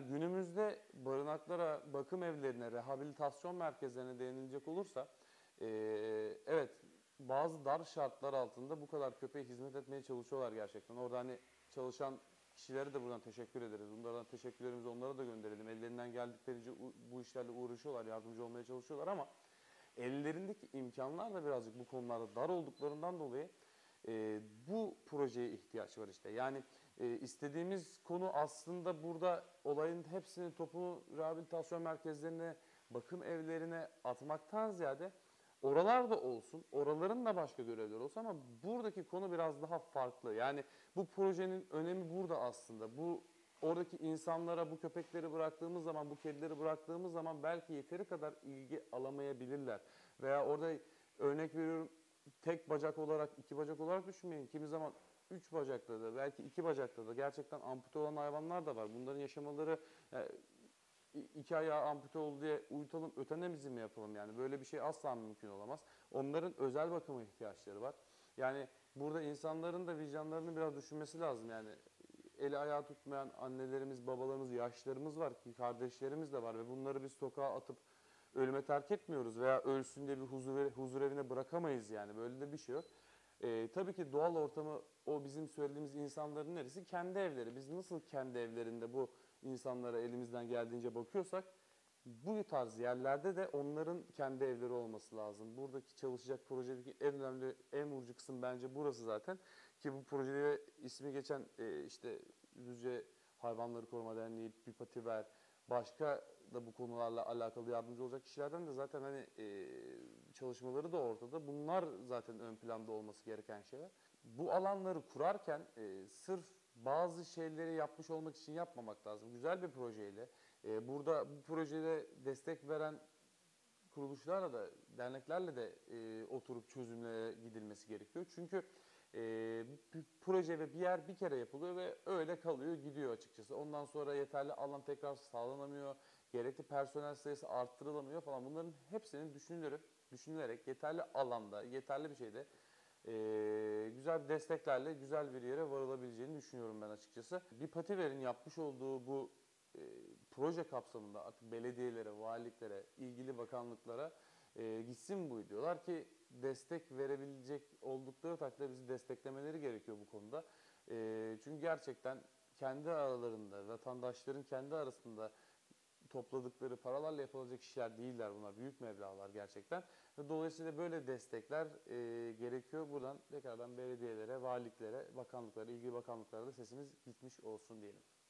Yani günümüzde barınaklara, bakım evlerine, rehabilitasyon merkezlerine değinilecek olursa evet bazı dar şartlar altında bu kadar köpeğe hizmet etmeye çalışıyorlar gerçekten. Orada hani çalışan kişilere de buradan teşekkür ederiz. Bunlardan teşekkürlerimizi onlara da gönderelim. Ellerinden geldiklerince bu işlerle uğraşıyorlar, yardımcı olmaya çalışıyorlar ama ellerindeki imkanlar da birazcık bu konularda dar olduklarından dolayı bu projeye ihtiyaç var işte. Yani istediğimiz konu aslında burada olayın hepsini topunu rehabilitasyon merkezlerine, bakım evlerine atmaktan ziyade oralarda olsun, oraların da başka görevleri olsun ama buradaki konu biraz daha farklı. Yani bu projenin önemi burada aslında. Bu oradaki insanlara bu köpekleri bıraktığımız zaman, bu kedileri bıraktığımız zaman belki yeteri kadar ilgi alamayabilirler. Veya orada örnek veriyorum tek bacak olarak, iki bacak olarak düşünmeyin. Kimi zaman üç bacakta da, belki iki bacakta da gerçekten ampute olan hayvanlar da var. Bunların yaşamaları yani, iki ayağı ampute oldu diye uyutalım, ötenemizi mi yapalım yani? Böyle bir şey asla mümkün olamaz. Onların özel bakıma ihtiyaçları var. Yani burada insanların da vicdanlarını biraz düşünmesi lazım yani. Eli ayağı tutmayan annelerimiz, babalarımız, yaşlarımız var ki kardeşlerimiz de var ve bunları biz sokağa atıp ölüme terk etmiyoruz veya ölsün diye bir huzur evine bırakamayız yani. Böyle de bir şey yok. Tabii ki doğal ortamı o bizim söylediğimiz insanların neresi? Kendi evleri. Biz nasıl kendi evlerinde bu insanlara elimizden geldiğince bakıyorsak bu tarz yerlerde de onların kendi evleri olması lazım. Buradaki çalışacak projedeki en önemli, en vurucu kısım bence burası zaten. Ki bu projede ismi geçen işte Düzce Hayvanları Koruma Derneği, Bipativer, başka da bu konularla alakalı yardımcı olacak kişilerden de zaten hani çalışmaları da ortada. Bunlar zaten ön planda olması gereken şeyler. Bu alanları kurarken sırf bazı şeyleri yapmış olmak için yapmamak lazım. Güzel bir projeyle burada bu projede destek veren kuruluşlarla da, derneklerle de oturup çözümlere gidilmesi gerekiyor. Çünkü bir proje ve bir yer bir kere yapılıyor ve öyle kalıyor, gidiyor açıkçası. Ondan sonra yeterli alan tekrar sağlanamıyor, gerekli personel sayısı arttırılamıyor falan. Bunların hepsinin düşünülerek yeterli alanda, yeterli bir şeyde güzel desteklerle güzel bir yere varılabileceğini düşünüyorum ben açıkçası. Bir Pativer'in yapmış olduğu bu e, proje kapsamında artık belediyelere, valiliklere, ilgili bakanlıklara gitsin bu diyorlar ki destek verebilecek oldukları takdirde bizi desteklemeleri gerekiyor bu konuda. Çünkü gerçekten kendi aralarında, vatandaşların kendi arasında topladıkları paralarla yapılacak işler değiller bunlar. Büyük meblağlar gerçekten. Ve dolayısıyla böyle destekler gerekiyor. Buradan tekrardan belediyelere, valiliklere, bakanlıklara, ilgili bakanlıklara da sesimiz gitmiş olsun diyelim.